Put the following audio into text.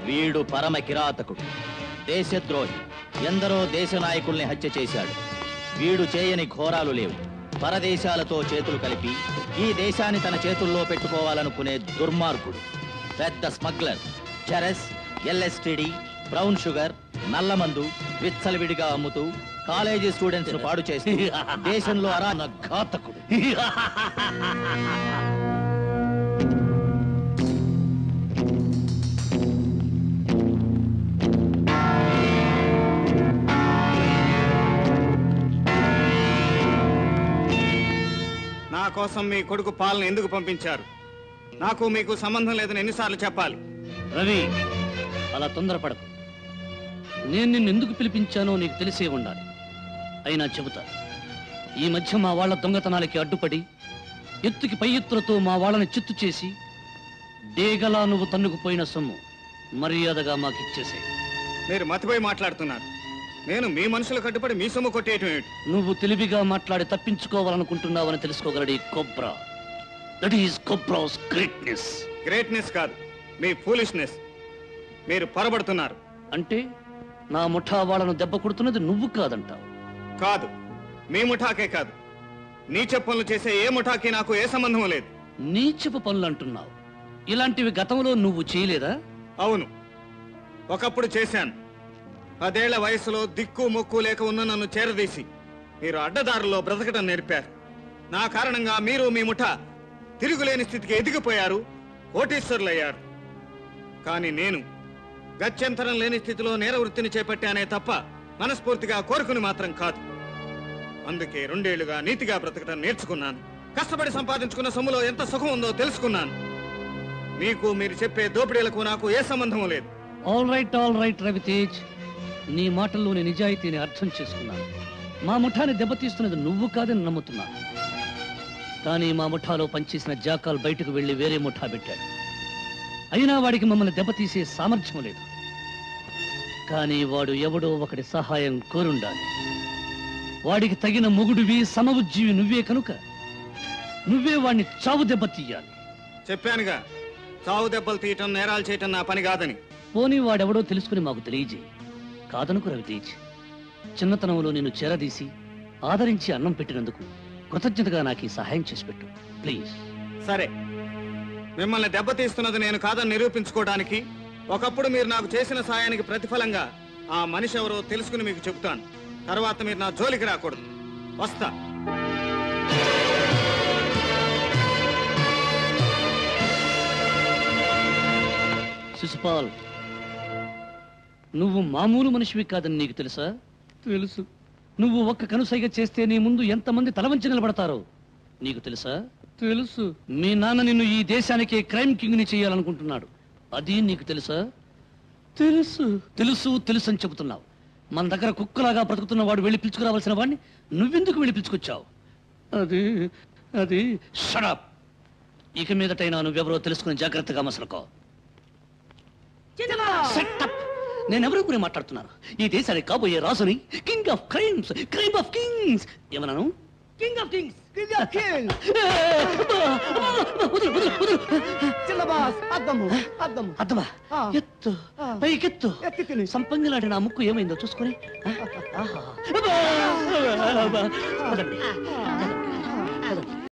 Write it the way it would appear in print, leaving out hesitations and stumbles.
వీడు పరమ కిరాతకుడు, దేశద్రోహి. ఎందరో దేశ నాయకుల్ని హత్య చేశాడు. వీడు చేయని ఘోరాలు లేవు. పరదేశాలతో చేతులు కలిపి ఈ దేశాన్ని తన చేతుల్లో పెట్టుకోవాలనుకునే దుర్మార్గుడు. పెద్ద smuggler. Charas, LSD, brown sugar, నల్లమందు విచ్చలవిడిగా అమ్ముతూ కాలేజీ స్టూడెంట్స్ ను పాడు చేస్తూ దేశంలో అరాన ఘాతకుడు. నా కోసం మీ కొడుకు పాలన ఎందుకు పంపించారు? నాకు మీకు సంబంధం లేదని ఎన్నిసార్లు చెప్పాలి? రవి, అలా తొందరపడకు. నేను నిన్ను ఎందుకు పిలిపించానో నీకు తెలిసే ఉండాలి. అయినా చెబుతా. ఈ మధ్య మా వాళ్ల దొంగతనాలకి అడ్డుపడి ఎత్తుకి పై ఎత్తులతో మా వాళ్ళని చిత్తు చేసి డేగలా నువ్వు తన్నుకుపోయిన సొమ్ము మర్యాదగా మాకిచ్చేసే. మీరు మతిపోయి మాట్లాడుతున్నారు. నేను మీ మనుషులు కట్టుబడి మీ సొమ్ము కొట్టేయటం ఏమిటి? నువ్వు తెలివిగా మాట్లాడి తప్పించుకోవాలనుకుంటున్నావని తెలుసుకోగలడు ఈ cobra. That is cobra's greatness. Greatness కాదు, మీ ఫూలిష్నెస్. మీరు పొరబడుతున్నారు. అంటే నా ముఠా వాళ్ళను దెబ్బ కొడుతున్నది నువ్వు కాదంటావు? కాదు, మీ ముఠాకే కాదు, నీచ పనులు చేసే ఏ ముఠాకి నాకు ఏ సంబంధం లేదు. నీచపు పనులు అంటున్నావు. ఇలాంటివి గతంలో నువ్వు చేయలేదా? అవును, ఒకప్పుడు చేశాను. 10 ఏళ్ల వయసులో దిక్కు మొక్కు లేక ఉన్న నన్ను చేరదీసి మీరు అడ్డదారుల్లో బ్రతకటం నేర్పారు. నా కారణంగా మీరు మీ ముఠా తిరుగులేని స్థితికి ఎదిగిపోయారు, కోటీశ్వరులయ్యారు. కానీ నేను గత్యంతరం లేని స్థితిలో నేర వృత్తిని చేపట్టానే తప్ప మనస్ఫూర్తిగా కోరుకుని మాత్రం కాదు. అందుకే 2 ఏళ్లుగా నీతిగా బ్రతకటం నేర్చుకున్నాను. కష్టపడి సంపాదించుకున్న సొమ్ములో ఎంత సుఖం ఉందో తెలుసుకున్నాను. మీకు మీరు చెప్పే దోపిడీలకు నాకు ఏ సంబంధం లేదు. ఆల్ రైట్ రవితేజ్, నీ మాటల్లోని నిజాయితీని అర్థం చేసుకున్నాను. మా ముఠాని దెబ్బతీస్తున్నది నువ్వు కాదని నమ్ముతున్నాను. కానీ మా ముఠాలో పనిచేసిన జాకాల్ బయటకు వెళ్లి వేరే ముఠా పెట్టాడు. అయినా వాడికి మమ్మల్ని దెబ్బతీసే సామర్థ్యం లేదు. కానీ వాడు ఎవడో ఒకటి సహాయం కోరుండాలి. వాడికి తగిన మొగుడివి, సమవుజ్జీవి నువ్వే కనుక నువ్వే వాడిని చావు దెబ్బ తీయాలి. చెప్పానుగా, చావు దెబ్బలు తీయటం, నేరాలు చేయటం నా పని కాదని. పోనీ వాడెవడో తెలుసుకుని మాకు తెలియజేయి. కాదనుకు రవితేజ్, చిన్నతనంలో నిన్ను చేరదీసి ఆదరించి అన్నం పెట్టినందుకు కృతజ్ఞతగా నాకు ఈ సహాయం చేసి పెట్టు ప్లీజ్. సరే, మిమ్మల్ని దెబ్బతీస్తున్నది నేను కాదని నిరూపించుకోవడానికి ఒకప్పుడు మీరు నాకు చేసిన సాయానికి ప్రతిఫలంగా ఆ మనిషి ఎవరో తెలుసుకుని మీకు చెబుతాను. తర్వాత మీరు నా జోలికి రాకూడదు. వస్తా. శిశుపాల్, నువ్వు మామూలు మనిషివి కాదని నీకు తెలుసా? తెలుసు. నువ్వు ఒక్క కనుసైగ చేస్తే నీ ముందు ఎంతమంది తలవంచి నిలబడతారో నీకు తెలుసా? తెలుసు. మీ నాన్న నిన్ను ఈ దేశానికి క్రైమ్ కింగ్ ని చేయాలనుకుంటున్నాడు. అది నీకు తెలుసా? తెలుసు. తెలుసు తెలుసు అని చెబుతున్నావు. మన దగ్గర కుక్కలాగా బ్రతుకుతున్న వాడు వెళ్ళి పిలుచుకురావాల్సిన వాడిని నువ్వెందుకు వెళ్ళి పిలుచుకొచ్చావు? అది అది షడప్. ఇక మీదటైనా నువ్వెవరో తెలుసుకుని జాగ్రత్తగా మసలుకో. నేనెవరో గురి మాట్లాడుతున్నాను. ఈ దేశానికి కాబోయే రాజుని, king of crimes, crime of kings ఏమన్నాను? King of kings, king of kings. అద్దమా ఎత్తు, పైకెత్తు. సంపంగిలాంటి నా ముక్కు ఏమైందో చూసుకొని